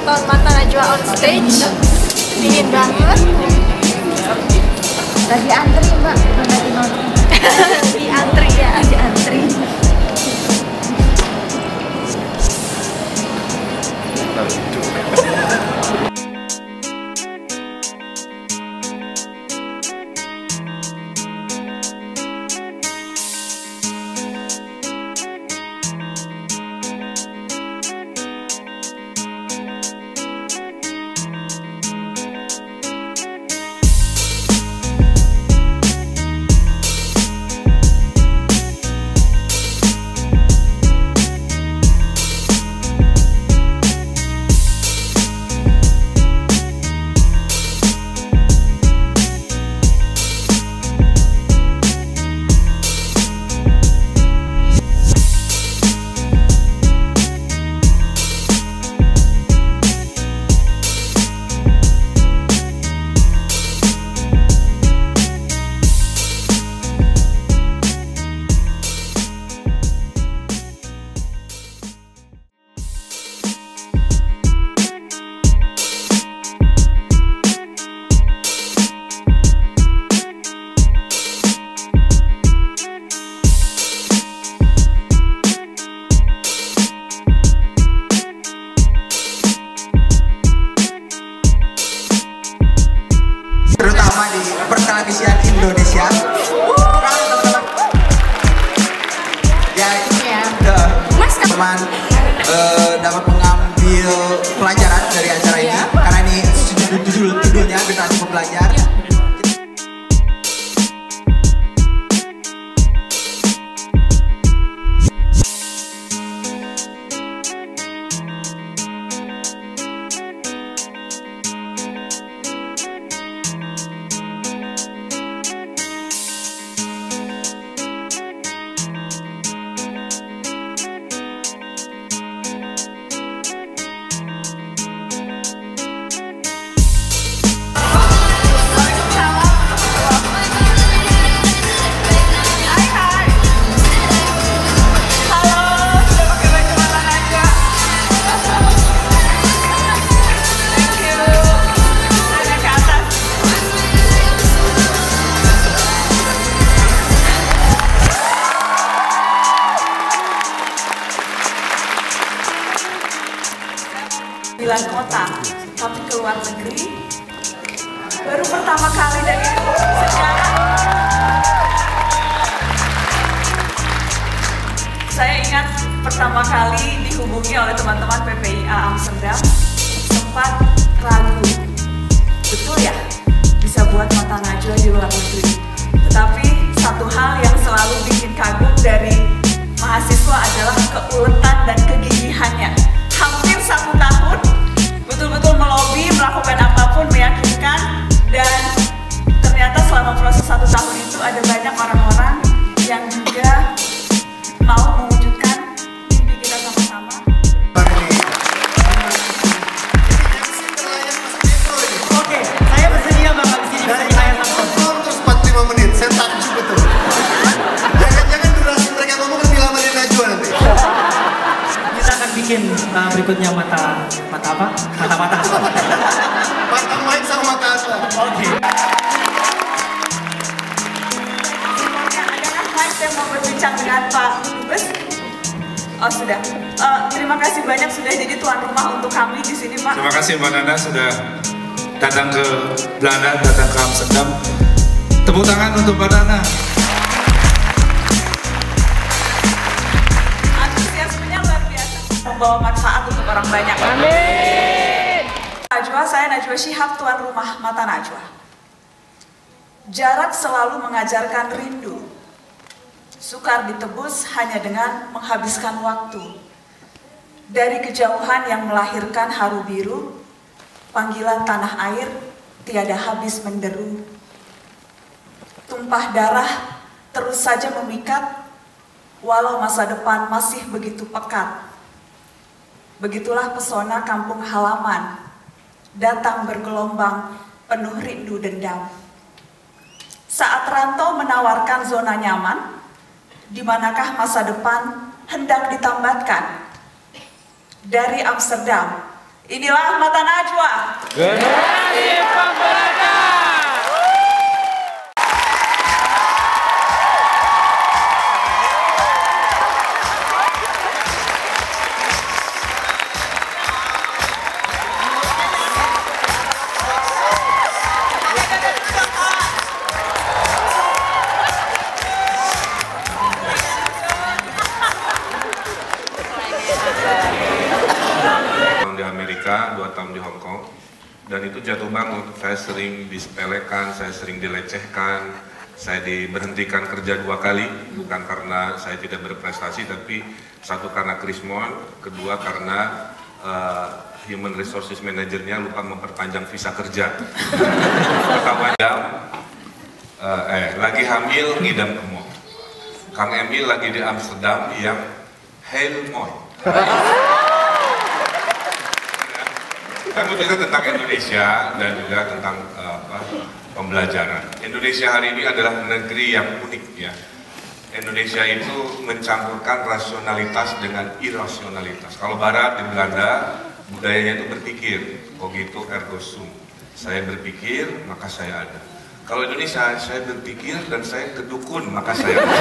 nonton Mata Najwa on stage. Dingin banget. Lagi antri mbak, lagi nonton. Di antri ya. Lagi antri. Terutama di pertelevisian Indonesia. Ya ini ya, teman dapat mengambil pelajaran dari acara ini karena ini judulnya generasi pembelajar. Kota, tapi ke luar negeri baru pertama kali dan itu sekarang saya ingat pertama kali dihubungi oleh teman-teman PPIA Amsterdam sempat ragu, betul ya bisa buat Mata Najwa di luar negeri, tetapi satu hal yang selalu bikin kagum dari mahasiswa adalah keuletan dan kegigihannya. Hampir 1 tahun betul-betul melobi, melakukan apapun, meyakinkan, dan ternyata selama proses 1 tahun itu ada banyak orang-orang yang juga mau mewujudkan mimpi kita sama-sama. Oke, saya bersedia Bapak di sini dari layar langsung. Terus 45 menit, saya takjub betul. Jangan durasi mereka ngomong lebih lama dari Najwa nanti. Kita akan bikin berikutnya mata apa? Mata. Mata main sama mata asal. Oke. Adakah Mike yang mau berbincang dengan Pak Dubes? Oh sudah. Terima kasih banyak sudah jadi tuan rumah untuk kami di sini Pak. Terima kasih Mbak Nana sudah datang ke Belanda, datang ke Amsterdam. Tepuk tangan untuk Mbak Nana. Antusiasmenya luar biasa, membawa manfaat untuk orang banyak. Amin. Najwa, saya Najwa Shihab, tuan rumah Mata Najwa. Jarak selalu mengajarkan rindu. Sukar ditebus hanya dengan menghabiskan waktu. Dari kejauhan yang melahirkan haru biru, panggilan tanah air tiada habis menderu. Tumpah darah terus saja memikat, walau masa depan masih begitu pekat. Begitulah pesona kampung halaman, datang bergelombang penuh rindu dendam. Saat rantau menawarkan zona nyaman, di manakah masa depan hendak ditambatkan? Dari Amsterdam, Inilah Mata Najwa. Generasi Pemberani. Di Amerika, 2 tahun di Hong Kong, dan itu jatuh bangun. Saya sering disepelekan, saya sering dilecehkan, saya diberhentikan kerja 2 kali, bukan karena saya tidak berprestasi, tapi satu karena krismon, kedua karena human resources manajernya lupa memperpanjang visa kerja. Pertama jam, lagi hamil ngidam ke mall. Kang Emil lagi di Amsterdam yang Hail Moy. Kami juga tentang Indonesia dan juga tentang pembelajaran. Indonesia hari ini adalah negeri yang unik ya. Indonesia itu mencampurkan rasionalitas dengan irasionalitas. Kalau Barat di Belanda budayanya itu berpikir, cogito ergo sum. Saya berpikir maka saya ada. Kalau Indonesia saya berpikir dan saya kedukun maka saya ada.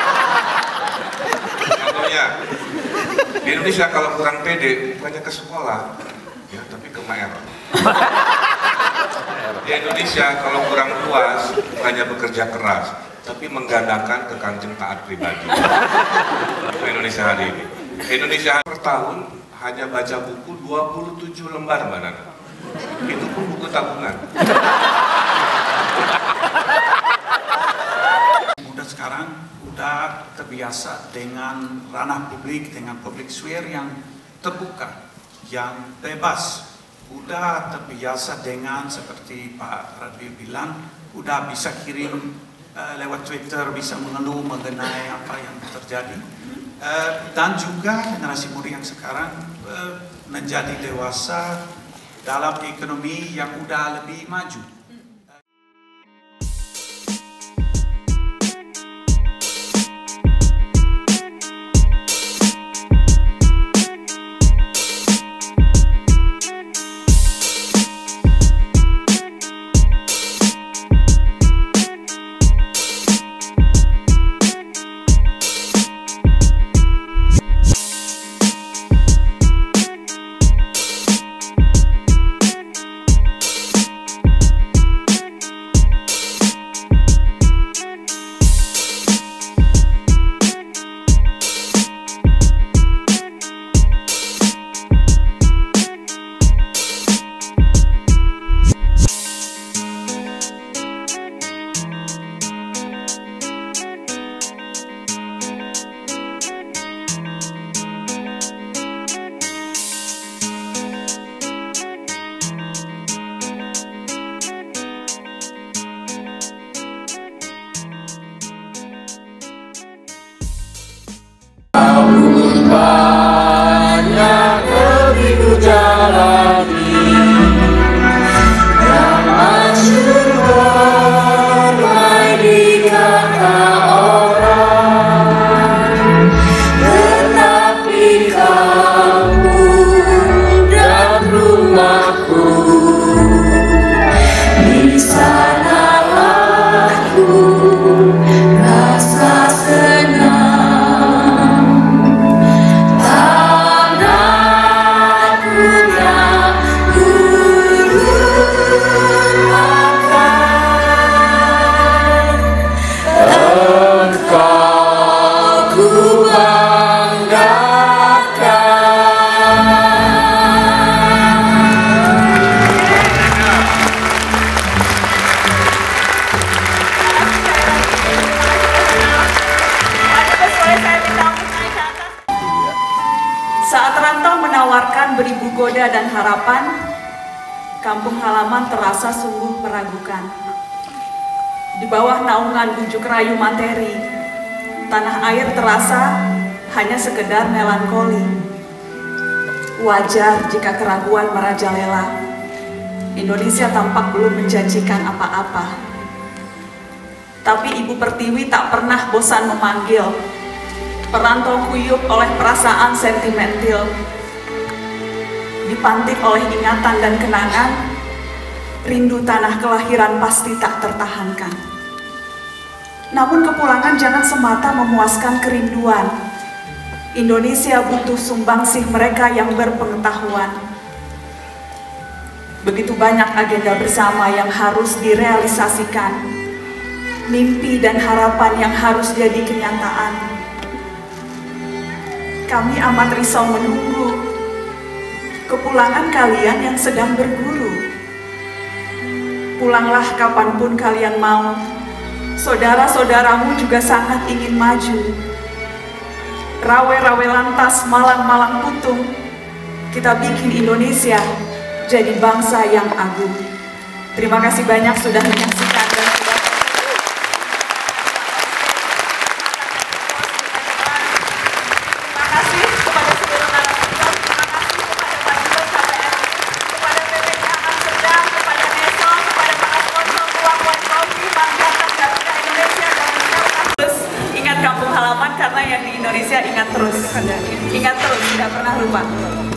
Contohnya di Indonesia kalau kurang pede bukannya ke sekolah. Ya, tapi ke Maer. Di Indonesia kalau kurang puas bukannya bekerja keras, tapi menggandakan ke kanjeng taat pribadi. Itu Indonesia hari ini. Indonesia per tahun hanya baca buku 27 lembar, Mbak Nana. Itu pun buku tabungan. Muda sekarang udah terbiasa dengan ranah publik, dengan public sphere yang terbuka, yang bebas. Udah terbiasa dengan seperti Pak Radwi bilang, udah bisa kirim lewat Twitter, bisa mengeluh mengenai apa yang terjadi. Dan juga generasi muda yang sekarang menjadi dewasa dalam ekonomi yang udah lebih maju. Saat rantau menawarkan beribu goda dan harapan, kampung halaman terasa sungguh meragukan. Di bawah naungan bujuk rayu materi, tanah air terasa hanya sekedar melankoli. Wajar jika keraguan merajalela. Indonesia tampak belum menjanjikan apa-apa. Tapi Ibu Pertiwi tak pernah bosan memanggil. Perantau kuyup oleh perasaan sentimental. dipantik oleh ingatan dan kenangan, rindu tanah kelahiran pasti tak tertahankan. Namun kepulangan jangan semata memuaskan kerinduan. Indonesia butuh sumbangsih mereka yang berpengetahuan. Begitu banyak agenda bersama yang harus direalisasikan, mimpi dan harapan yang harus jadi kenyataan. Kami amat risau menunggu kepulangan kalian yang sedang berguru. Pulanglah kapanpun kalian mau, saudara-saudaramu juga sangat ingin maju. Rawe-rawe lantas, malang-malang putung, kita bikin Indonesia jadi bangsa yang agung. Terima kasih banyak sudah menyaksikan dan sudah terima kasih kepada seluruh narasumber, terima kasih kepada Pak Dirut KPM, kepada PPI Amsterdam, kepada NESO, kepada para sponsor Ruang White Coffee, Bank Jateng, Garuda Indonesia, dan terus ingat kampung halaman karena yang di Indonesia ingat terus, tidak pernah lupa.